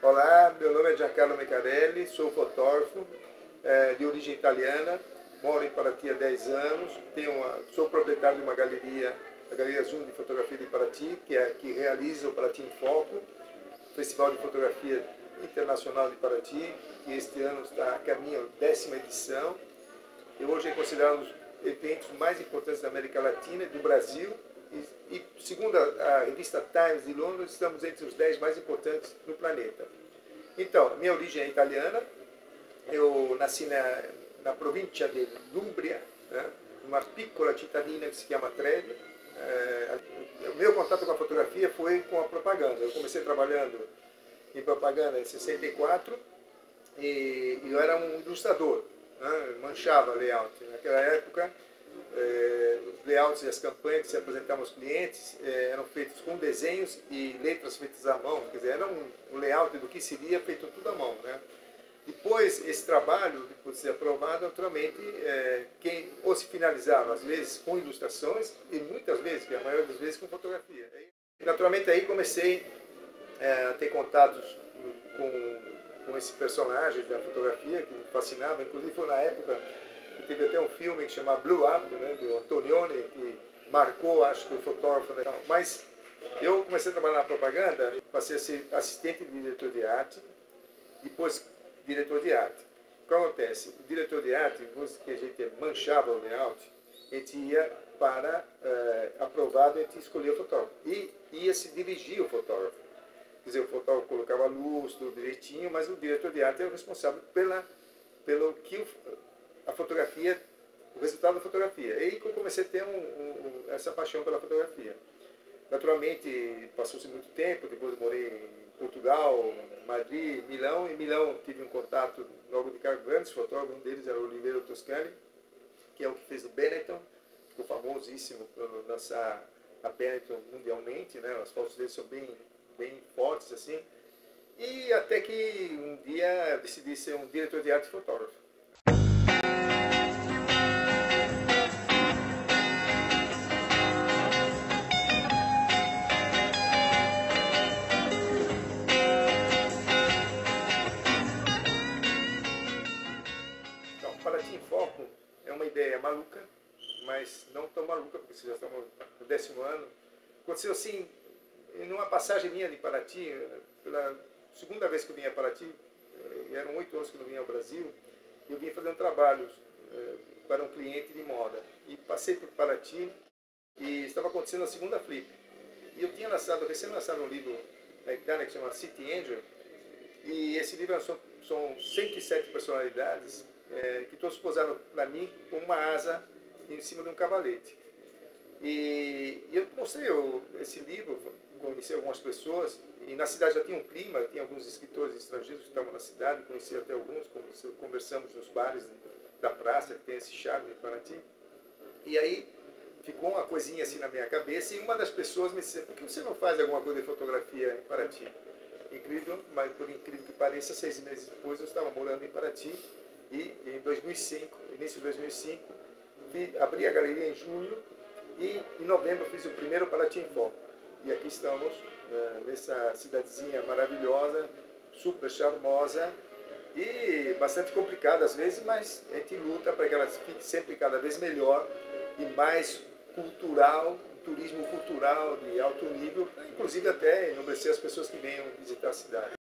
Olá, meu nome é Giancarlo Mecarelli, sou fotógrafo de origem italiana, moro em Paraty há 10 anos, sou proprietário de uma galeria, a Galeria Zoom de Fotografia de Paraty, que realiza o Paraty em Foco, Festival de Fotografia Internacional de Paraty, que este ano está a caminho da 10ª edição, e hoje é considerado um dos eventos mais importantes da América Latina e do Brasil, e segundo a revista Times de Londres, estamos entre os 10 mais importantes no planeta. Então, minha origem é italiana, eu nasci na província de Umbria, né, numa piccola cittadina que se chama Trevi. O meu contato com a fotografia foi com a propaganda. Eu comecei trabalhando em propaganda em 64 e eu era um ilustrador, né, manchava layout. Naquela época, os layouts e as campanhas que se apresentavam aos clientes eram feitos com desenhos e letras feitas à mão, quer dizer, era um layout do que seria feito tudo à mão, né? Depois, esse trabalho, depois de ser aprovado, naturalmente, ou se finalizava, às vezes, com ilustrações, e muitas vezes, que a maioria das vezes, com fotografia. E, naturalmente, aí comecei a ter contatos com esse personagem da fotografia, que me fascinava. Inclusive, foi na época que teve até um filme que chama Blue Up, né, do Antonioni, que marcou, acho que, o fotógrafo. Né? Mas eu comecei a trabalhar na propaganda, passei a ser assistente de diretor de arte, depois diretor de arte. O que acontece? O diretor de arte, que a gente manchava o layout, a gente ia para aprovado, a gente escolhia o fotógrafo. E ia se dirigir o fotógrafo. Quer dizer, o fotógrafo colocava luz, tudo direitinho, mas o diretor de arte era o responsável pelo que a fotografia, o resultado da fotografia. E aí que eu comecei a ter essa paixão pela fotografia. Naturalmente, passou-se muito tempo, depois morei em Portugal, Madrid, Milão. Em Milão tive um contato logo de cara com grandes fotógrafos, um deles era o Oliveira Toscani, que é o que fez o Benetton, ficou famosíssimo por lançar a Benetton mundialmente, né? As fotos dele são bem fortes assim. E até que um dia decidi ser um diretor de arte e fotógrafo. Paraty em Foco é uma ideia maluca, mas não tão maluca, porque vocês já estão no 10º ano. Aconteceu assim, numa passagem minha de Paraty, pela segunda vez que eu vim a Paraty, eram 8 anos que eu não vinha ao Brasil, eu vim fazer um trabalho para um cliente de moda. E passei por Paraty e estava acontecendo a segunda Flip. E eu tinha recém-lançado um livro na Itália que se chama City Angel, e esse livro são 107 personalidades, que todos posaram para mim com uma asa em cima de um cavalete. E eu mostrei esse livro, conheci algumas pessoas, e na cidade já tinha um clima, tinha alguns escritores estrangeiros que estavam na cidade, conheci até alguns, conversamos nos bares da praça, que tem esse charme de Paraty. E aí ficou uma coisinha assim na minha cabeça, e uma das pessoas me disse: por que você não faz alguma coisa de fotografia em Paraty? Incrível, mas por incrível que pareça, 6 meses depois eu estava morando em Paraty, e em 2005, início de 2005, abri a galeria em junho e em novembro fiz o primeiro Paraty em Foco. E aqui estamos, nessa cidadezinha maravilhosa, super charmosa e bastante complicada às vezes, mas a gente luta para que ela fique sempre cada vez melhor e mais cultural, turismo cultural de alto nível, inclusive até enobrecer as pessoas que venham visitar a cidade.